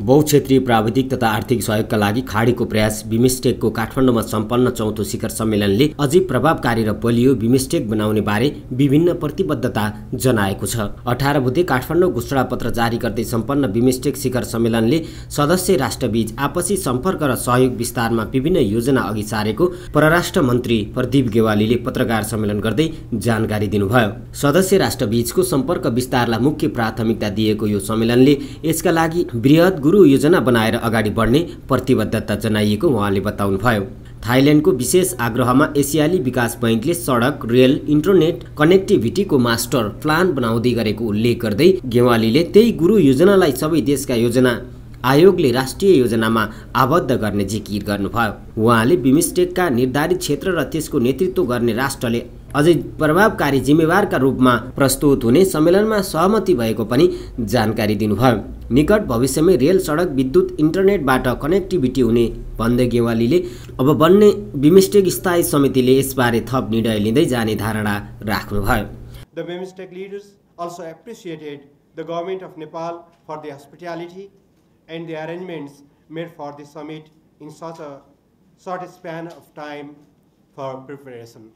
बहुक्षेत्रीय प्राविधिक तथा आर्थिक सहयोगका लागि खाडीको प्रयास बिमस्टेकको काठमाडौँमा सम्पन्न चौथो शिखर सम्मेलनले अझै प्रभावकारी र बलियो बिमस्टेक बनाउने बारे विभिन्न प्रतिबद्धता जनाएको छ। 18 बुधे काठमाडौँ घोषणापत्र जारी गर्दै सम्पन्न बिमस्टेक शिखर सम्मेलनले सदस्य राष्ट्रबीच आपसी सम्पर्क र सहयोग विस्तारमा विभिन्न योजना अघि सारेको परराष्ट्र मन्त्री प्रदीप गेवालीले पत्रकार सम्मेलन गर्दै जानकारी दिनुभयो। सदस्य राष्ट्रबीचको सम्पर्क विस्तारलाई मुख्य प्राथमिकता दिएको यो सम्मेलनले यसका लागि बृहत गुरु योजना बनाएर अगाडि बढ्ने प्रतिबद्धता जनाइएको उहाँले बताउनुभयो। थाइल्यान्डको विशेष आग्रहमा एसियाली विकास बैंकले सडक, रेल, इन्टरनेट कनेक्टिभिटीको मास्टर प्लान बनाउँदै गरेको उल्लेख गर्दै गेवालीले त्यही गुरु योजनालाई सबै देशका योजना आयोगले राष्ट्रिय योजनामा आबद्ध गर्ने जिकिर गर्नुभयो। उहाँले बिमस्टेकका निर्धारित क्षेत्र र त्यसको नेतृत्व गर्ने राष्ट्रले अझै प्रभावकारी जिम्मेवारका रूपमा प्रस्तुत हुने सम्मेलनमा सहमति भएको पनि जानकारी दिनुभयो। निकट भविष्यमै रेल, सडक, विद्युत, इन्टरनेटबाट कनेक्टिभिटी हुने भन्दै गेवालीले अब बन्ने बिमस्टेक स्थायी समितिले यसबारे थप निर्णय लिँदै जाने धारणा राख्नुभयो। The BIMSTEC leaders also appreciated the government of Nepal for the hospitality and the arrangements made for the summit in such a short span of time for preparation.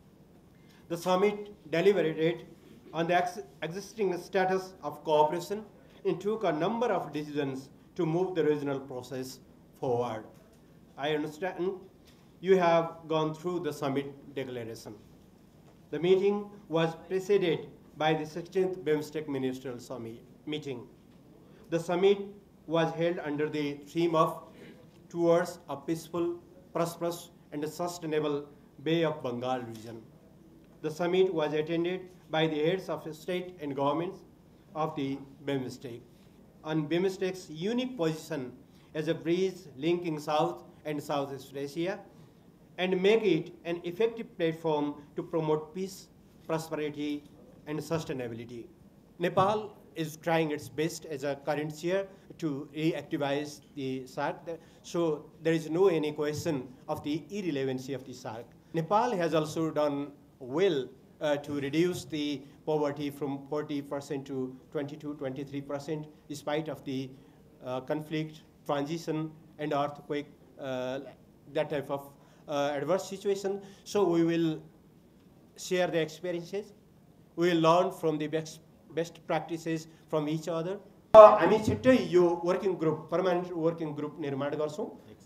The summit deliberated on the existing status of cooperation and took a number of decisions to move the regional process forward. I understand you have gone through the summit declaration. The meeting was preceded by the 16th BIMSTEC Ministerial Summit meeting. The summit was held under the theme of Towards a Peaceful, Prosperous and Sustainable Bay of Bengal region. The summit was attended by the heads of state and governments of the BIMSTEC on BIMSTEC's unique position as a bridge linking South and Southeast Asia and make it an effective platform to promote peace, prosperity and sustainability. Nepal is trying its best as a current chair to reactivize the SARC, so there is no any question of the irrelevancy of the SARC. Nepal has also done well to reduce the poverty from 40% to 22-23% despite of the conflict, transition and earthquake, that type of adverse situation. So we will share the experiences. We will learn from the best practices from each other. हामी छिट्टै यो working group, permanent working group निर्माण गर्छौँ।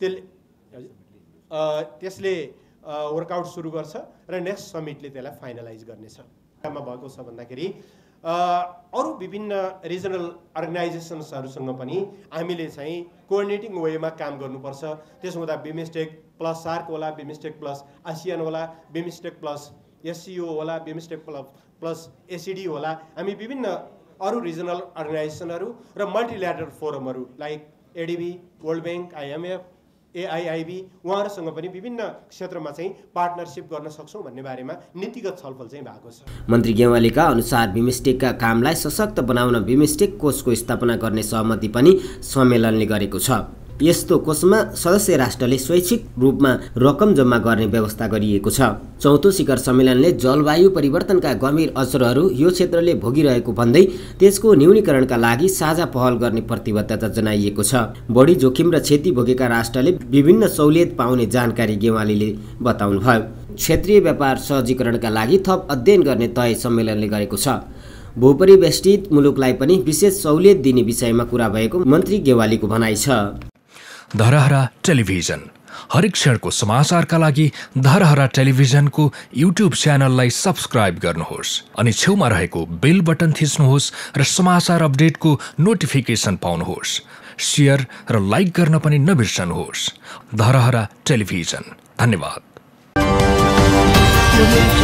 त्यसले workout सुरु गर्छ र next समिटले त्यसलाई फाइनलाइज गर्नेछ। काम भएको छ भन्दाखेरि अरु विभिन्न रिजनल अर्गनाइजेसन्सहरुसँग पनि हामीले चाहिँ कोअर्डिनेटिङ वेमा काम गर्नुपर्छ। त्यसो हुँदा बिमस्टेक प्लस सार्क होला, बिमस्टेक प्लस आसियान होला, बिमस्टेक प्लस एससीओ होला, बिमस्टेक प्लस एसीडी होला। हामी विभिन्न अरु रिजनल अर्गनाइजेसनहरु र मल्टिल्याटरल फोरमहरु like ADB, world bank, IMF, AIIB उहाँहरुसँग पनि विभिन्न क्षेत्रमा चाहिँ पार्टनरशिप गर्न सक्छौं भन्ने बारेमा नीतिगत छलफल चाहिँ भएको छ। मन्त्री गेवालीका अनुसार बिमस्टेकका कामलाई सशक्त बनाउन बिमस्टेक कोषको स्थापना गर्ने सहमति पनि सम्मेलनले गरेको छ। यस्तो कोषमा सदस्य राष्ट्रले स्वैच्छिक रूपमा रकम जम्मा गर्ने व्यवस्था गरिएको छ। चौथो शिखर सम्मेलनले जलवायु परिवर्तनका गम्भीर असरहरू यो क्षेत्रले भोगिरहेको भन्दै त्यसको न्यूनीकरणका लागि साझा पहल गर्ने प्रतिबद्धता जनाइएको छ। बढी जोखिम र क्षति भोगेका राष्ट्रले विभिन्न सहुलियत पाउने जानकारी गेवालीले बताउनुभयो। क्षेत्रीय व्यापार सहजीकरणका लागि थप अध्ययन गर्ने तय सम्मेलनले गरेको छ। भूपरिवेष्टित मुलुकलाई पनि विशेष सहुलियत दिने विषयमा कुरा भएको मन्त्री गेवालीको भनाइ छ। धरहरा टेलिभिजन हरेक क्षणको समाचारका लागि धरहरा टेलिभिजनको युट्युब च्यानललाई सब्स्क्राइब गर्नुहोस् अनि छेउमा रहेको बेल बटन थिच्नुहोस् र समाचार अपडेटको नोटिफिकेसन पाउनुहोस्। शेयर र लाइक गर्न पनि नबिर्सनुहोस्। धरहरा टेलिभिजन। धन्यवाद।